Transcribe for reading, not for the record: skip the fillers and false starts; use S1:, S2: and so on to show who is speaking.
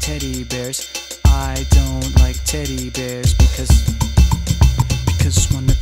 S1: teddy bears. I don't like teddy bears because when